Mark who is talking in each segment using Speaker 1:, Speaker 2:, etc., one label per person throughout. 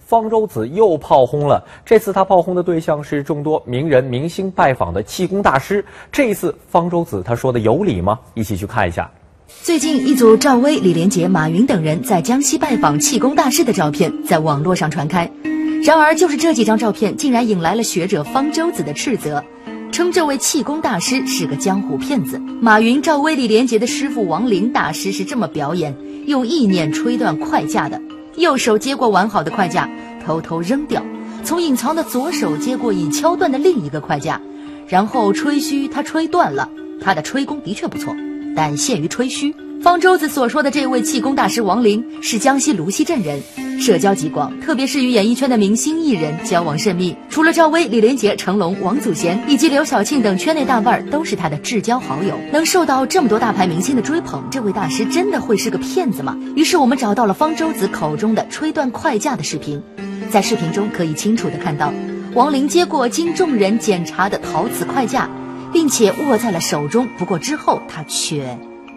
Speaker 1: 方舟子又炮轰了。这次他炮轰的对象是众多名人明星拜访的气功大师。这一次方舟子他说的有理吗？一起去看一下。
Speaker 2: 最近，一组赵薇、李连杰、马云等人在江西拜访气功大师的照片在网络上传开。然而，就是这几张照片，竟然引来了学者方舟子的斥责，称这位气功大师是个江湖骗子。马云、赵薇、李连杰的师傅王林大师是这么表演：用意念吹断筷架的，右手接过完好的筷架，偷偷扔掉，从隐藏的左手接过已敲断的另一个筷架，然后吹嘘他吹断了。他的吹功的确不错，但限于吹嘘。方舟子所说的这位气功大师王林是江西芦溪镇人，社交极广，特别是与演艺圈的明星艺人交往甚密。除了赵薇、李连杰、成龙、王祖贤以及刘晓庆等圈内大腕都是他的至交好友。能受到这么多大牌明星的追捧，这位大师真的会是个骗子吗？于是我们找到了方舟子口中的吹断筷架的视频。在视频中可以清楚地看到，王林接过经众人检查的陶瓷筷架，并且握在了手中，不过之后他却……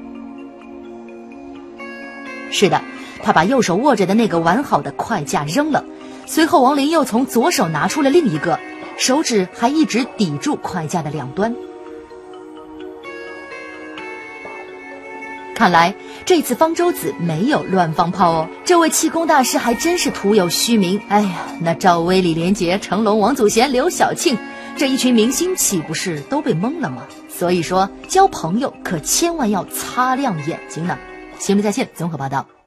Speaker 2: 是的，他把右手握着的那个完好的筷架扔了，随后王林又从左手拿出了另一个，手指还一直抵住筷架的两端。看来这次方舟子没有乱放炮哦，这位气功大师还真是徒有虚名。哎呀，那赵薇、李连杰、成龙、王祖贤、刘晓庆这一群明星岂不是都被蒙了吗？所以说交朋友可千万要擦亮眼睛呢。新闻在线综合报道。